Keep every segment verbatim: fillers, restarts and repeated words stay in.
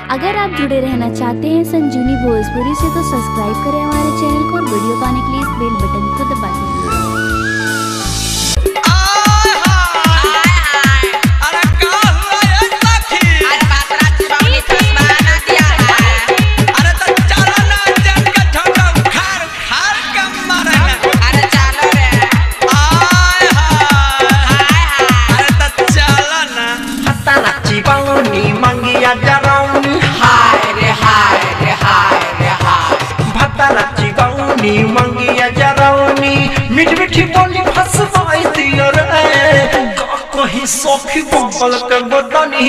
अगर आप जुड़े रहना चाहते हैं संजीवनी भोजपुरी से तो सब्सक्राइब करें हमारे चैनल को और वीडियो पाने के लिए इस बेल बटन को दबा दें। मंगिया जरौनी मीठ मीठी बोली फसवाई दियो रे कहीं सौखी बबल के बदनी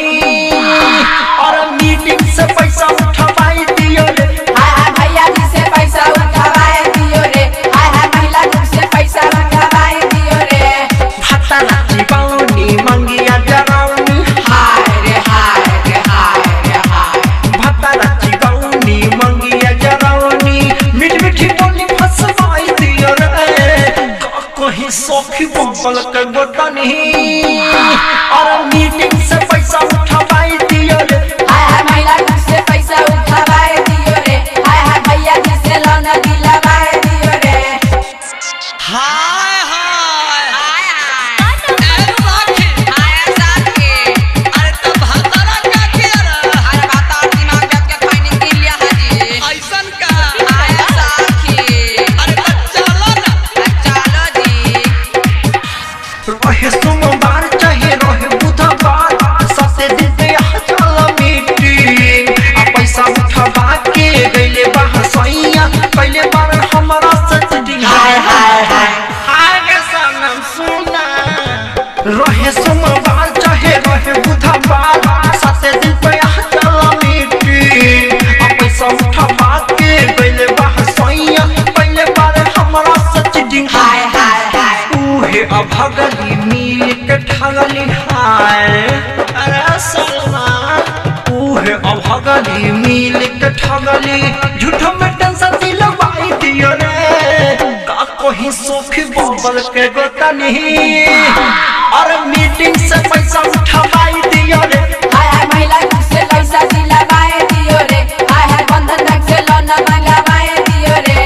और मीटिंग से पैसा उठवाई दियो रे हाय हाय भैया जी से पैसा उठवाई दियो रे हाय हाय महिला जी से पैसा उठवाई दियो रे भत्ता नाची बाउनी मंगिया जरौनी हाय रे हाय रे हाय रे हाय भत्ता नाची बाउनी मंगिया जरौनी मीठ मीठी बोली फसवाई दियो रे कहीं सौखी बबल के बदनी और मीटिंग से पैसा उठवाई दियो रे हाय हाय महिला जी से पैसा उठवाई दियो रे हाय हाय भैया जी से लोन दिलवाई दियो रे हाय हाय हाय हाय ए साथी हाय साथी अरे तो भतरा का किया अरे बता दिमाग के फाइनिंग के लिया हाजी ऐसन का हाय साथी अरे तो चलो ना चलो जी रहे सोमवार चाहे रहे बुधवार सबसे दिन पे चल मीटिंग आ पैसा उठवा के गइले बहसैया पहले बार हमरा सचडी हाय हाय हाय हाय के सनम सुना रहे सोमवार चाहे रहे बुधवार सबसे दिन पे चल मीटिंग आ पैसा उठवा के गइले बहसैया पहले बार हमरा सचडी हाय हाय हाय उहे अभगली मिल के ठगली हाय अरे सलमान उहे अभगली मिल के ठगली झूठो में टेंशन दिलवाई दियो रे का कोई सोखी बबल के गोता नहीं और मीटिंग से पैसा उठवाई दियो रे हाय हाय महिला जी से पैसा दिलवाई दियो रे हाय हाय बंधन बैंक से लोन मंगवाई दियो रे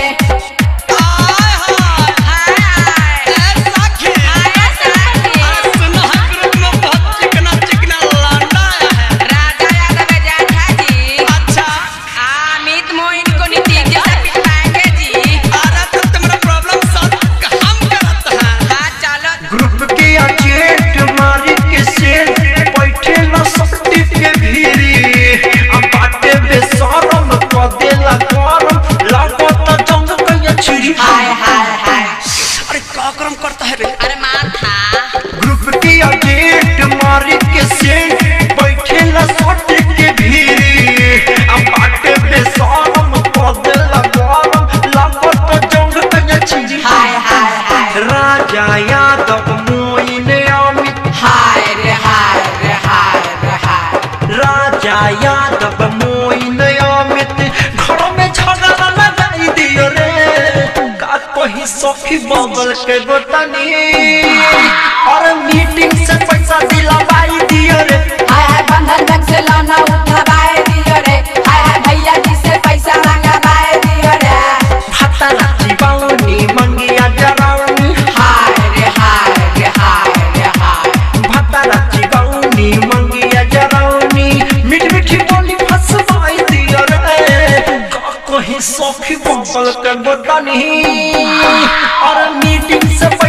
हाय हाय हाय ए सखी हाय साथी अरे सुनो है ग्रुप में बहुत चिकना चिकना लौंडा है राजा यादव जाठा जी अच्छा अमित मोइन को नीतीश जी से पिटवाएंगे जी अरे तो तुम्हारा प्रॉब्लम सॉल्व हम करत है हां चलो ग्रुप के एजेंट मारी के सेल बैठे न सकती के भीरी अब बाटे बेशरम क देला करम लागत जंग कया छिरी हाय हाय हाय अरे का करम करता है बे अरे माथा ग्रुप के एजेंट मारी के सेल बैठे न सकती के भीरी अब बाटे बेशरम क देला करम लागत जंग कया छिरी हाय हाय हाय राजा यादव मोइन अमित हाय रे हाय रे हाय रे हाय राजा यादव मोइन अमित घर में झगड़ा लगाई दियो रे का कोई सखी बगल के गोतनी और मीटिंग से पैसा दिलवाई दियो रे हाय हाय बंधन बैंक से लोन उठवाई दियो रे हाय हाय भैया जी से पैसा मंगवाई दियो रे भत्ता नाची बाउनी मंगिया जरौनी हाय रे हाय रे हाय रे हाय भत्ता नाची बाउनी मंगिया जरौनी मीठ मीठी बोली फसवाई दियो रे का कोई सखी बगल के गोतनी और मीटिंग से